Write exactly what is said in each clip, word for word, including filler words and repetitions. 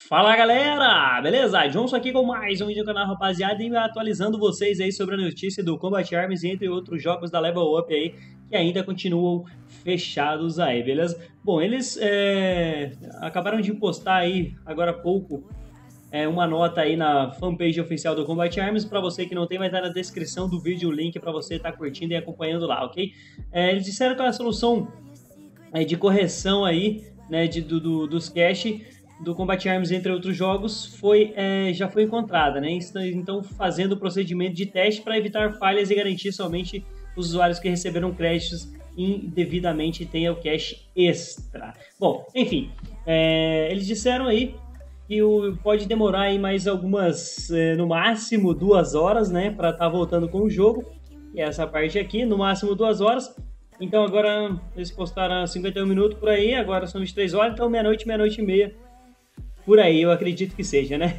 Fala galera, beleza? Johnson aqui com mais um vídeo no canal, rapaziada, e atualizando vocês aí sobre a notícia do Combat Arms e entre outros jogos da Level Up aí, que ainda continuam fechados aí, beleza? Bom, eles é, acabaram de postar aí, agora há pouco, é, uma nota aí na fanpage oficial do Combat Arms. Para você que não tem, vai estar na descrição do vídeo o link para você estar curtindo e acompanhando lá, ok? É, eles disseram que a solução é, de correção aí, né, de, do, do, dos cache do Combat Arms, entre outros jogos, foi, é, já foi encontrada, né? Então, fazendo o procedimento de teste para evitar falhas e garantir somente os usuários que receberam créditos indevidamente tenham o cache extra. Bom, enfim, é, eles disseram aí que o, pode demorar aí mais algumas, é, no máximo duas horas, né? Para estar tá voltando com o jogo. E essa parte aqui, no máximo duas horas. Então agora eles postaram cinquenta e um minutos por aí, agora são vinte e três horas, então meia-noite, meia-noite e meia. Por aí, eu acredito que seja, né?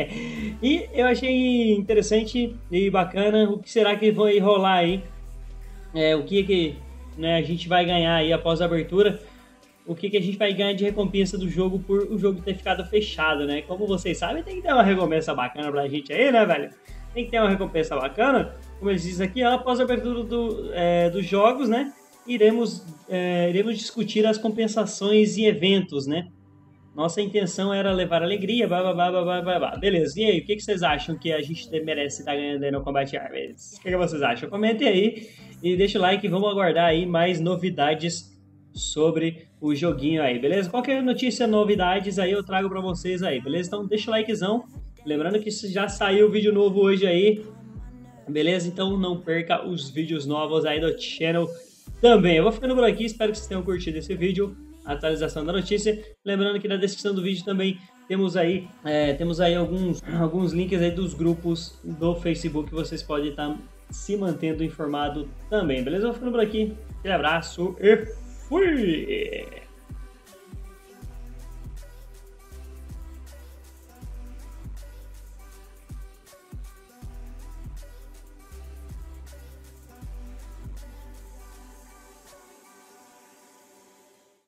E eu achei interessante e bacana o que será que vai rolar aí, é, o que, que né, a gente vai ganhar aí após a abertura, o que, que a gente vai ganhar de recompensa do jogo por o jogo ter ficado fechado, né? Como vocês sabem, tem que ter uma recompensa bacana pra gente aí, né, velho? Tem que ter uma recompensa bacana, como eles dizem aqui, após a abertura do, é, dos jogos, né? Iremos, é, iremos discutir as compensações e eventos, né? Nossa intenção era levar alegria, blá, blá, blá, blá, blá, blá. Beleza, e aí, o que, que vocês acham que a gente merece estar ganhando aí no Combat Arms? O que, que vocês acham? Comentem aí e deixa o like e vamos aguardar aí mais novidades sobre o joguinho aí, beleza? Qualquer notícia, novidades aí eu trago pra vocês aí, beleza? Então deixa o likezão, lembrando que já saiu vídeo novo hoje aí, beleza? Então não perca os vídeos novos aí do channel também. Eu vou ficando por aqui, espero que vocês tenham curtido esse vídeo, a atualização da notícia. Lembrando que na descrição do vídeo também temos aí, é, temos aí alguns, alguns links aí dos grupos do Facebook que vocês podem estar se mantendo informado também, beleza? Eu vou ficando por aqui, aquele abraço e fui!